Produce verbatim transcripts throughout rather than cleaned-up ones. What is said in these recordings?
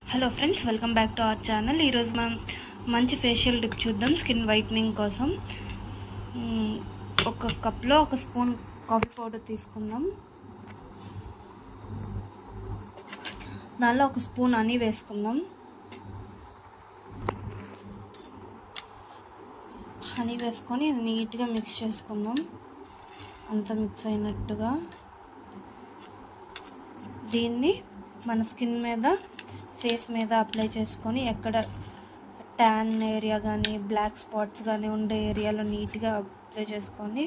Hello friends, welcome back to our channel. ఈరోజు మనం మంచి ఫేషియల్ టిప్ చూద్దాం. స్కిన్ వైట్నింగ్ కోసం ఒక కప్లో ఒక స్పూన్ కాఫీ పౌడర్ తీసుకుందాం. దానిలో ఒక స్పూన్ హనీ వేసుకుందాం. హనీ వేసుకొని ఇది నీట్గా మిక్స్ చేసుకుందాం. అంతా మిక్స్ అయినట్టుగా దీన్ని మన స్కిన్ మీద, ఫేస్ మీద అప్లై చేసుకొని ఎక్కడ ట్యాన్ ఏరియా కానీ బ్లాక్ స్పాట్స్ కానీ ఉండే ఏరియాలో నీట్గా అప్లై చేసుకొని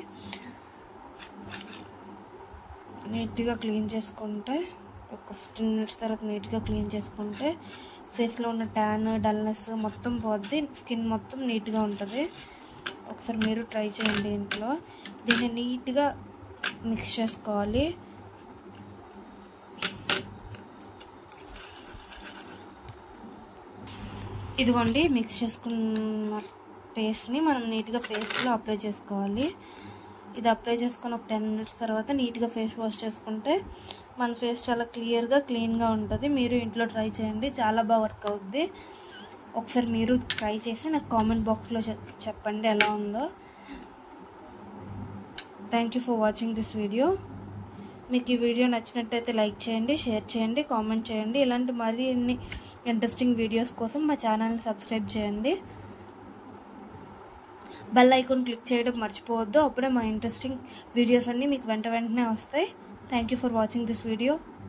నీట్గా క్లీన్ చేసుకుంటే ఒక ఫిఫ్టీన్ మినిట్స్ తర్వాత నీట్గా క్లీన్ చేసుకుంటే ఫేస్లో ఉన్న ట్యాన్, డల్నెస్ మొత్తం పోద్ది. స్కిన్ మొత్తం నీట్గా ఉంటుంది. ఒకసారి మీరు ట్రై చేయండి ఇంట్లో. దీన్ని నీట్గా మిక్స్ చేసుకోవాలి. ఇదిగోండి, మిక్స్ చేసుకున్న పేస్ట్ని మనం నీట్గా ఫేస్లో అప్లై చేసుకోవాలి. ఇది అప్లై చేసుకుని ఒక టెన్ మినిట్స్ తర్వాత నీట్గా ఫేస్ వాష్ చేసుకుంటే మన ఫేస్ చాలా క్లియర్గా, క్లీన్గా ఉంటుంది. మీరు ఇంట్లో ట్రై చేయండి, చాలా బాగా వర్క్ అవుద్ది. ఒకసారి మీరు ట్రై చేసి నాకు కామెంట్ బాక్స్లో చెప్పండి ఎలా ఉందో. Thank you for watching this video. మీకు ఈ వీడియో నచ్చినట్టయితే లైక్ చేయండి, షేర్ చేయండి, కామెంట్ చేయండి. ఇలాంటి మరిన్ని ఇంట్రెస్టింగ్ వీడియోస్ కోసం మా ఛానల్ని సబ్స్క్రైబ్ చేయండి. బెల్ ఐకాన్ క్లిక్ చేయడం మర్చిపోవద్దు. అప్పుడే మా ఇంట్రెస్టింగ్ వీడియోస్ అన్నీ మీకు వెంట వెంటనే వస్తాయి. Thank you for watching this video.